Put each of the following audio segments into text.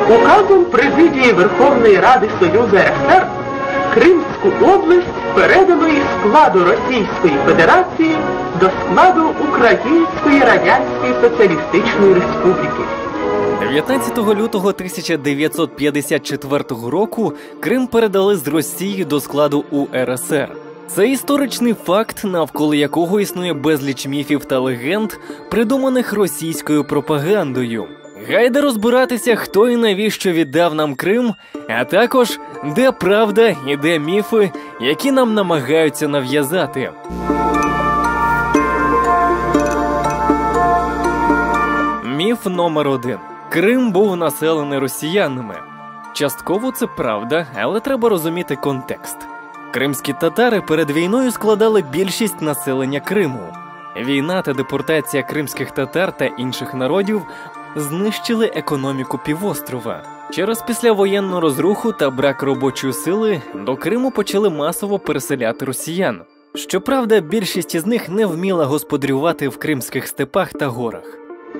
Указом Президії Верховної Ради Союзу РСР Кримську область передано із складу Російської Федерації до складу Української Радянської Соціалістичної Республіки. 19 лютого 1954 року Крим передали з Росії до складу УРСР. Це історичний факт, навколо якого існує безліч міфів та легенд, придуманих російською пропагандою. Гайде розбиратися, хто і навіщо віддав нам Крим, а також де правда і де міфи, які нам намагаються нав'язати. Міф номер 1. Крим був населений росіянами. Частково це правда, але треба розуміти контекст. Кримські татари перед війною складали більшість населення Криму. Війна та депортація кримських татар та інших народів знищили економіку півострова. Через післявоєнну розруху та брак робочої сили до Криму почали масово переселяти росіян. Щоправда, більшість із них не вміла господарювати в кримських степах та горах.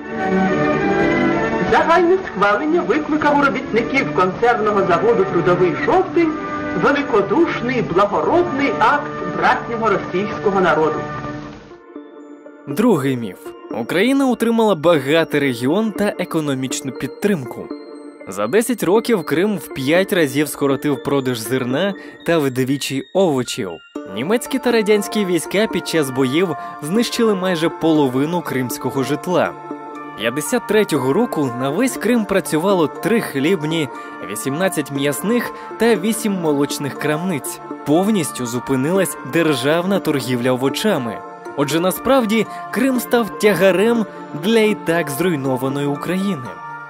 Загальне схвалення викликав у робітників консервного заводу «Трудовий жовтень» великодушний, благородний акт братнього російського народу. Другий міф. Україна отримала багатий регіон та економічну підтримку. За 10 років Крим в 5 разів скоротив продаж зерна та вдвічі овочів. Німецькі та радянські війська під час боїв знищили майже половину кримського житла. 53-го року на весь Крим працювало 3 хлібні, 18 м'ясних та 8 молочних крамниць. Повністю зупинилась державна торгівля овочами. Отже, насправді, Крим став тягарем для і так зруйнованої України.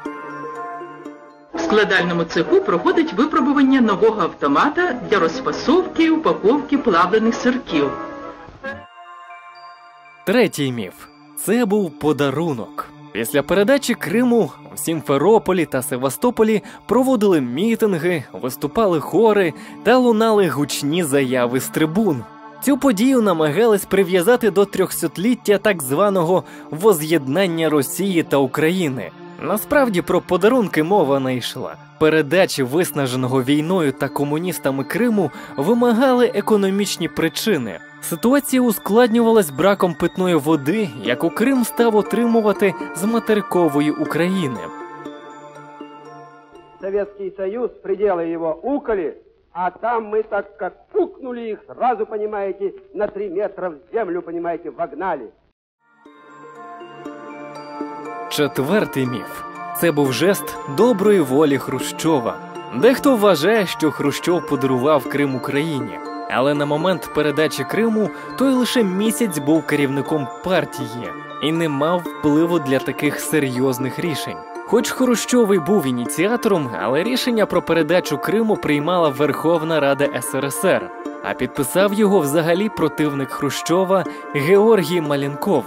В складальному цеху проходить випробування нового автомата для розфасовки і упаковки плавлених сирків. Третій міф. Це був подарунок. Після передачі Криму в Сімферополі та Севастополі проводили мітинги, виступали хори та лунали гучні заяви з трибун. Цю подію намагались прив'язати до 300-ліття так званого «воз'єднання Росії та України». Насправді про подарунки мова не йшла. Передачі виснаженого війною та комуністами Криму вимагали економічні причини. Ситуація ускладнювалась браком питної води, яку Крим став отримувати з материкової України. Советский Союз, пределы его уколи, а там мы так как пукнули их, сразу, понимаете, на 3 метра в землю, понимаете, вогнали. Четвертий міф. Це був жест доброї волі Хрущова. Дехто вважає, що Хрущов подарував Крим Україні. Але на момент передачі Криму той лише місяць був керівником партії і не мав впливу для таких серйозних рішень. Хоч Хрущов і був ініціатором, але рішення про передачу Криму приймала Верховна Рада СРСР, а підписав його взагалі противник Хрущова Георгій Маленков.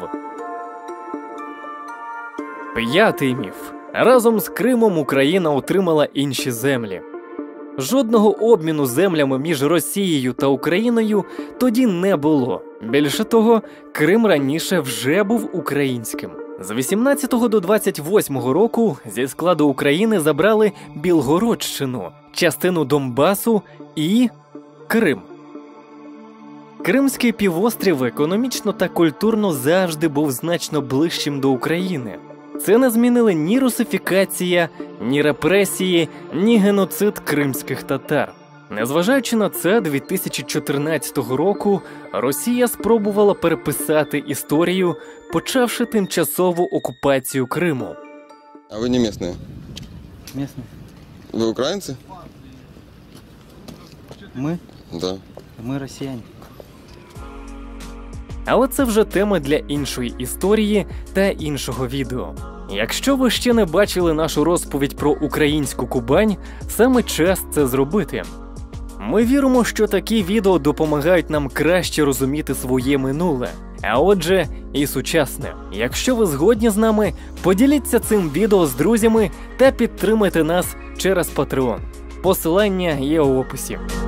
П'ятий міф. Разом з Кримом Україна отримала інші землі. Жодного обміну землями між Росією та Україною тоді не було. Більше того, Крим раніше вже був українським. З 18 до 28 року зі складу України забрали Білгородщину, частину Донбасу і Крим. Кримський півострів економічно та культурно завжди був значно ближчим до України. Це не змінили ні русифікація, ні репресії, ні геноцид кримських татар. Незважаючи на це, 2014 року Росія спробувала переписати історію, почавши тимчасову окупацію Криму. А ви не місцеві? Місцеві. Ви українці? Ми? Да. Ми росіяни. Але це вже тема для іншої історії та іншого відео. Якщо ви ще не бачили нашу розповідь про українську Кубань, саме час це зробити. Ми віримо, що такі відео допомагають нам краще розуміти своє минуле, а отже і сучасне. Якщо ви згодні з нами, поділіться цим відео з друзями та підтримайте нас через Patreon. Посилання є у описі.